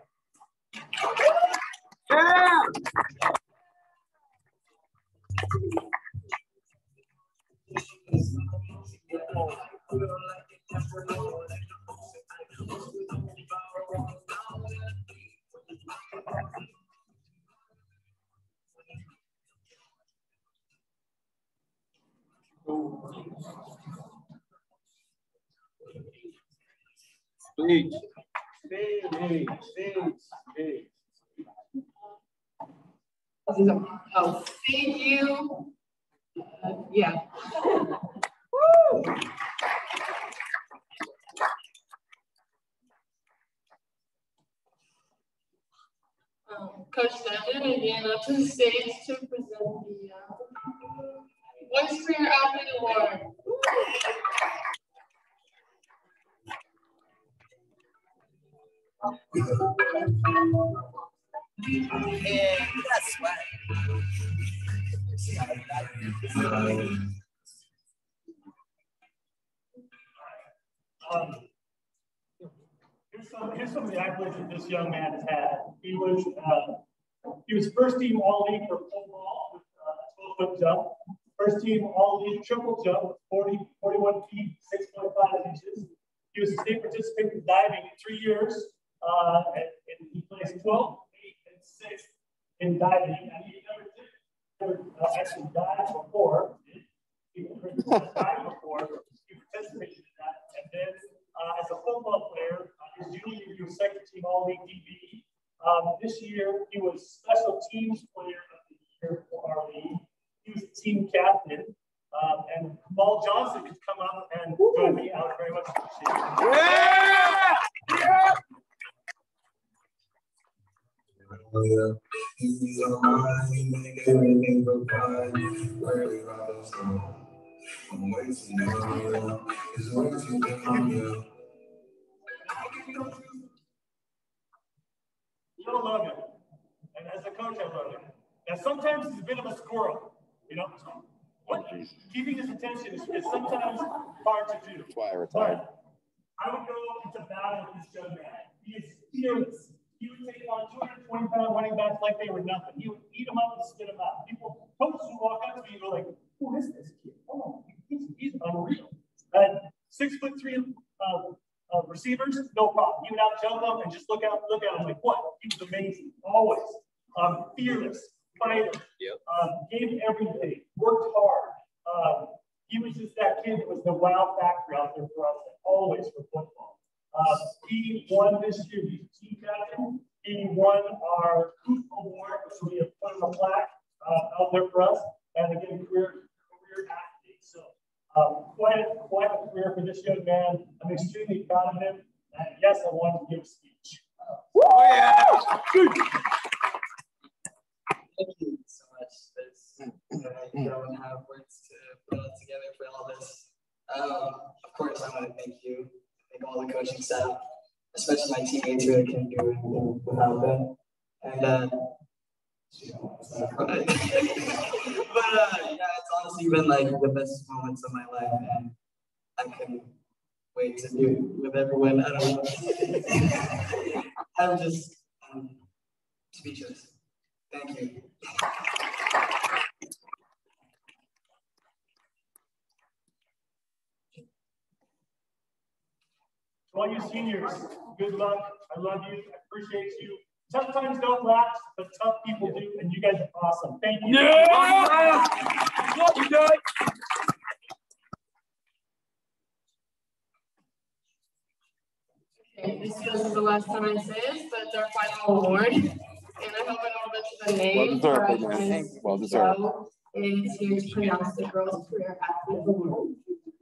Yeah! Speech. Speech. Speech. Speech. Oh, thank you. Uh, yeah. Woo! Um, Coach Devin again up to the stage to present the uh, Voice Career Athlete Award. Yeah, that's right. Um, here's, some, here's some of the accolades that this young man has had. He was uh, he was first team all league for football with uh, twelve foot jump. First team all league triple jump with forty, forty-one feet, six point five inches. He was a state participant in diving in three years, uh, and, and he placed twelve, eight, and six in diving. And he never did never, uh, actually dive before. He never dived before. He participated in that. And then uh, as a football player, uh, his junior year, he was second team all league D B. Um, this year, he was special teams player of the year for our league. He was the team captain. Um, and Paul Johnson could come up and join me. I would very much appreciate it. Yeah! Yeah! Hallelujah. He's alright, he make everything provide. Rarely rather so. I'm waiting now. It's waiting down, yeah. You don't love him. And as a coach, I love him. Now, sometimes he's a bit of a squirrel. You know, what, keeping his attention is, is sometimes hard to do. That's why I retired. But I would go into battle with this young man. He is fearless. He would take on two hundred twenty pound running backs like they were nothing. He would eat them up and spit them out. People, coaches would walk up to me and go like, who is this kid? Oh, he's, he's unreal. And six foot three uh, uh, receivers, no problem. He would out jump them and just look out, look at him like, what? He was amazing, always. Um, fearless, fighter, yep. um, gave everything, worked hard. Um, he was just that kid that was the wow factor out there for us, always for football. Uh, he won this year, he's team captain. He won our Hoop Award, so we have put him a plaque uh, out there for us, and again, career career athlete. So, um, quite a, quite a career for this young man. I'm extremely proud of him, and yes, I wanted to give a speech. Oh yeah! Thank you so much. There's, I don't have words to put it together for all this. Um, of course, I want to thank you. Thank all the coaching staff, especially my teammates who I can't do anything without them. And uh, but uh, yeah, it's honestly been like the best moments of my life, and I couldn't wait to do it with everyone. I don't know. I'm just um, speechless. Thank you. To all you seniors, good luck. I love you. I appreciate you. Tough times don't last, but tough people do, and you guys are awesome. Thank you. Yeah! Love you guys. Okay, this is the last time I say this, but it's our final award. And I hope I don't butcher the name. Well deserved, man. Well deserved. is here to pronounce the girls' career athlete of the world.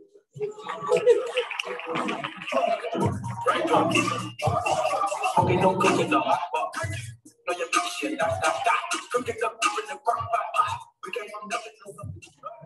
Okay, don't cook it up. No, you big shit. Stop, stop, stop. Cook it up, in the front, we came from nothing to something.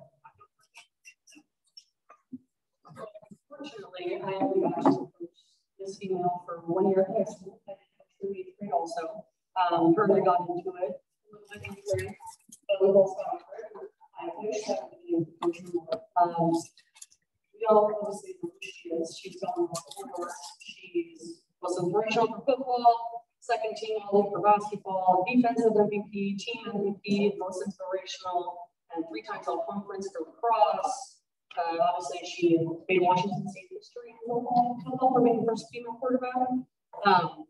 Unfortunately, I only got to coach this female for one year at high school. I did coach also. Um, further got into it. I think great. But we both got it. I wish I could be coaching more. Um, we all obviously know who she is. She's gone all over. She's was inspirational for football, second team all for basketball, defensive M V P, team M V P, most inspirational, and three times all conference for lacrosse. Uh, obviously, she made Washington State history in football, football for being the first female quarterback. Um,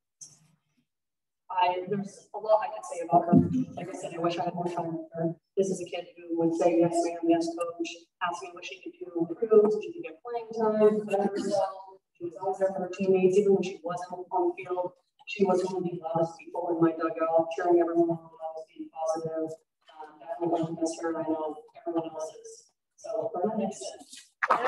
I there's a lot I could say about her. Like I said, I wish I had more time with her. This is a kid who would say yes, ma'am, yes, coach. Ask me what she could do to improve, so she could get playing time, better herself. She was always there for her teammates, even when she wasn't on the field. She was one of the loudest people in my dugout, cheering everyone on, always being positive. Um, definitely going to miss her, and I know everyone else is. So, for the next step.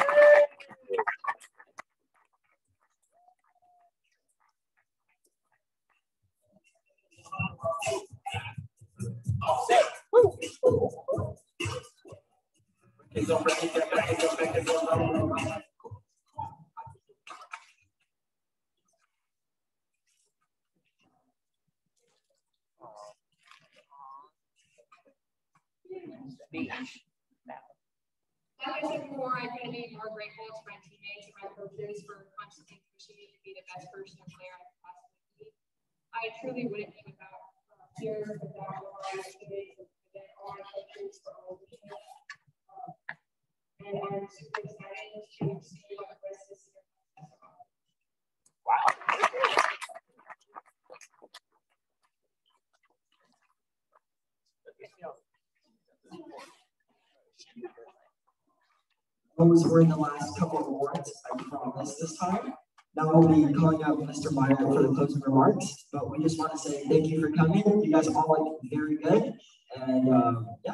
Like I said before, I couldn't be more grateful to my teammates and my coaches for constantly pushing me to be the best person and player I could possibly be. I truly wouldn't be without uh, here, without all my teammates, without all my coaches for all the years. Um, and I'm super excited to see what the rest of this year has to offer. Wow. Those were the last couple of awards, I promise this time. Now we'll be calling out Mister Meyer for the closing remarks, but we just want to say thank you for coming. You guys all look very good, and um, yeah.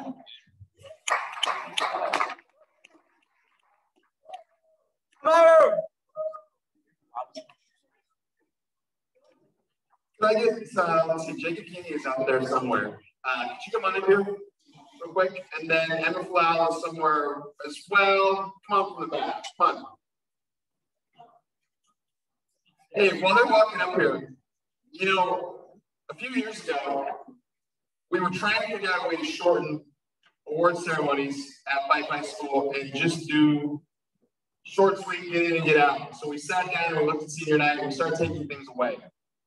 Meyer! Can I get, uh, let's see, Jacob Keeney is out there somewhere. Uh, could you come on in here real quick? And then Emma Flau is somewhere as well. Come on from the back, come on. Hey, while they're walking up here, you know, a few years ago, we were trying to figure out a way to shorten award ceremonies at Fife High School and just do short, sweet, get in and get out. So we sat down and we looked at senior night and we started taking things away.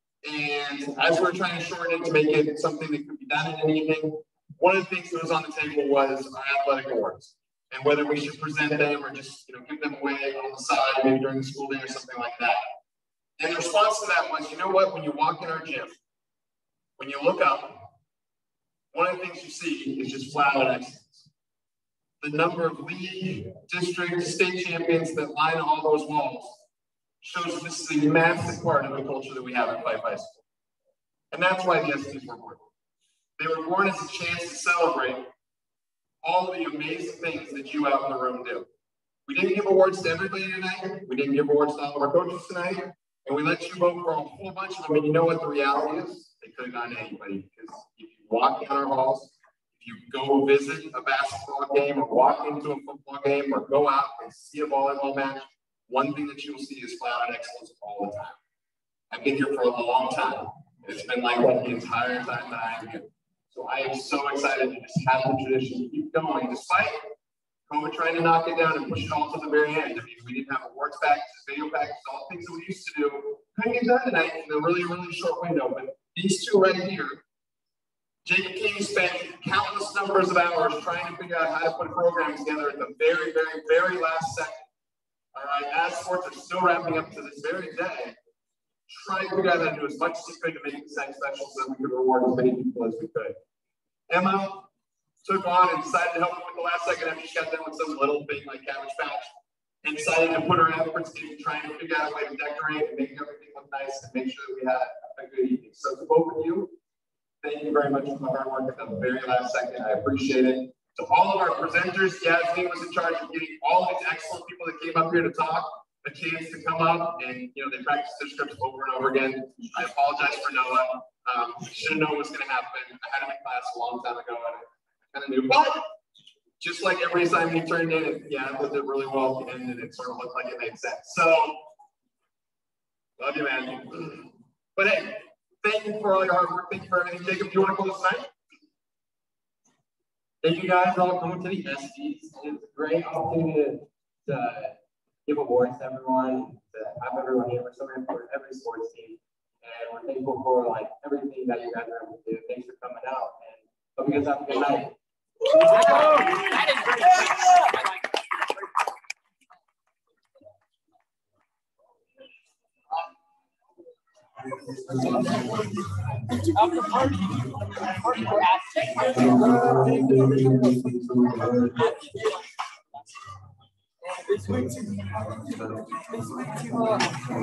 And as we were trying to shorten it to make it something that could be done in an evening, one of the things that was on the table was our athletic awards and whether we should present them or just, you know, give them away on the side, maybe during the school day or something like that. And the response to that was, you know what, when you walk in our gym, when you look up, one of the things you see is just flat out excellence. The number of league, district, state champions that line all those walls shows that this is a massive part of the culture that we have at Fife High School. And that's why the Espys were born. They were born as a chance to celebrate all the amazing things that you out in the room do. We didn't give awards to everybody tonight. We didn't give awards to all of our coaches tonight. And we let you vote for a whole bunch of them. And you know what the reality is? They could have gone to anybody. Because if you walk down our halls, if you go visit a basketball game or walk into a football game or go out and see a volleyball match, one thing that you'll see is flat out excellence all the time. I've been here for a long time. It's been like that the entire time that I'm here. So I am so excited to just have the tradition keep going, despite COVID trying to knock it down and push it all to the very end. I mean, we didn't have awards packages, video packages, all the things that we used to do. Couldn't get done tonight in a really, really short window. But these two right here, Jacob King spent countless numbers of hours trying to figure out how to put a program together at the very, very, very last second. All right, as sports are still wrapping up to this very day, trying to figure out how to do as much as we could to make this thing special so that we could reward as many people as we could. Emma took on and decided to help him with the last second after she got done with some little thing like Cabbage Patch, and decided to put her efforts into trying to figure out a way to decorate and make everything look nice and make sure that we had a good evening. So to both of you, thank you very much for the hard work at the very last second. I appreciate it. To all of our presenters, Yasmin was in charge of getting all these excellent people that came up here to talk a chance to come up, and you know they practiced their scripts over and over again. I apologize for Noah. Um, should have known what was going to happen. I had him in class a long time ago, and I kind of knew. But just like every assignment he turned in, it, yeah, I did really well at the end, and it sort of looked like it made sense. So, love you, man. But hey, thank you for all your hard work. Thank you for everything. Jacob, do you want to close tonight? Thank you guys all coming to the Espys. It's a great opportunity to, to give awards to everyone, to have everyone here. We're so grateful for every sports team, and we're thankful for like everything that you guys are able to do. Thanks for coming out, and hope you guys have a good night. That is great. I like that. After party, party we're at. This way too. This way too.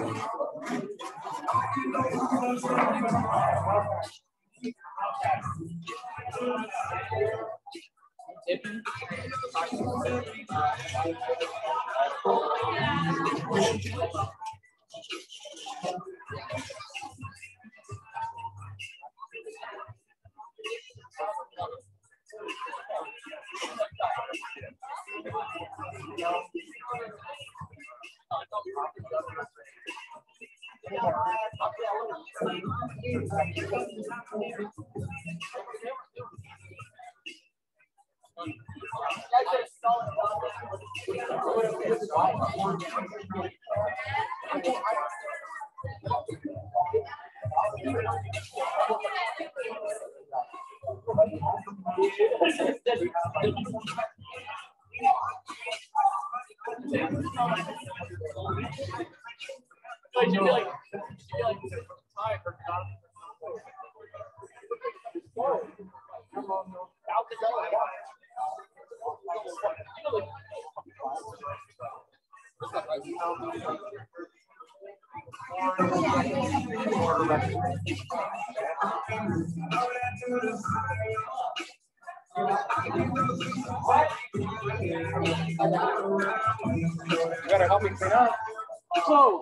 You gotta help me clean up. Close.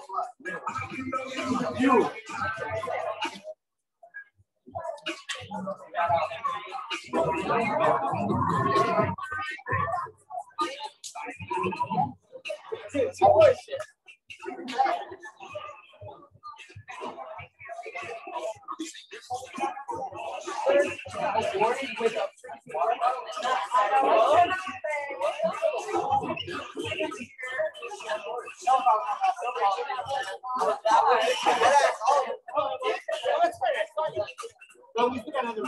You. It's your shit. Well, we still got another